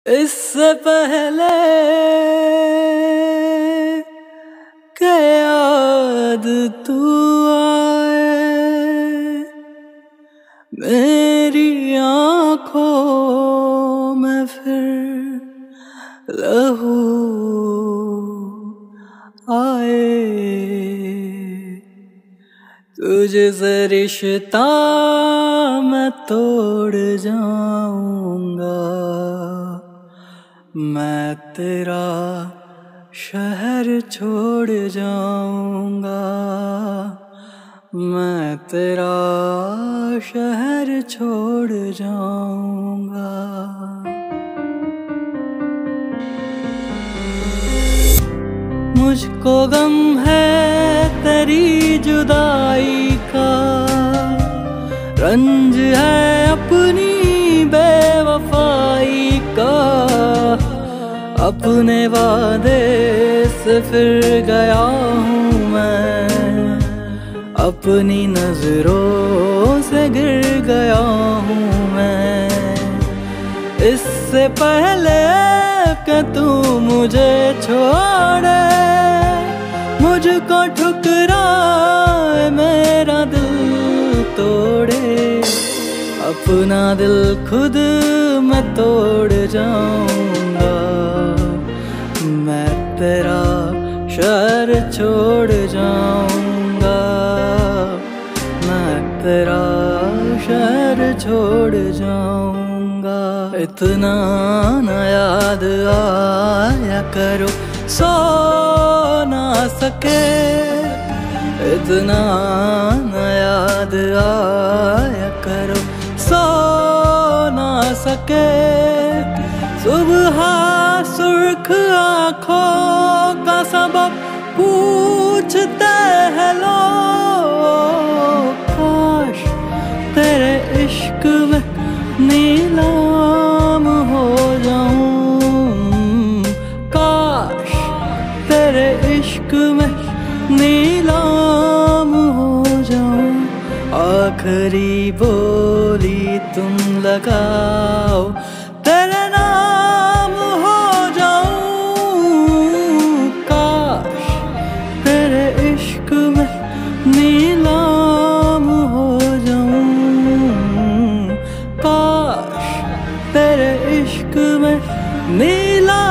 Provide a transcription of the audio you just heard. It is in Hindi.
इससे पहले के याद तू आए मेरी आँखों में, फिर लहू आए। तुझसे रिश्ता मैं तोड़ जाऊंगा, मैं तेरा शहर छोड़ जाऊंगा, मैं तेरा शहर छोड़ जाऊंगा। मुझको गम है तेरी जुदाई का, रंज है अपनी बेवफाई का। अपने वादे से फिर गया हूँ मैं, अपनी नजरों से गिर गया हूँ मैं। इससे पहले कि तू मुझे छोड़े, मुझको ठुकराए, मेरा दिल तोड़े, अपना दिल खुद मैं तोड़ जाऊंगा। मैं तेरा शहर छोड़ जाऊंगा, मैं तेरा शहर छोड़ जाऊंगा। इतना न याद आया करो सो ना सके, इतना न याद आया करो सो ना सके। सुबह सुर्ख आँखों का सबब पूछते हैं लोग, काश तेरे इश्क में नीलाम हो जाऊं, काश तेरे इश्क में नीलाम हो जाऊं। आखिरी बोली तुम लगाओ, तेरे नाम हो जाऊं, काश तेरे इश्क में नीलाम हो जाऊं, काश तेरे इश्क में नीलाम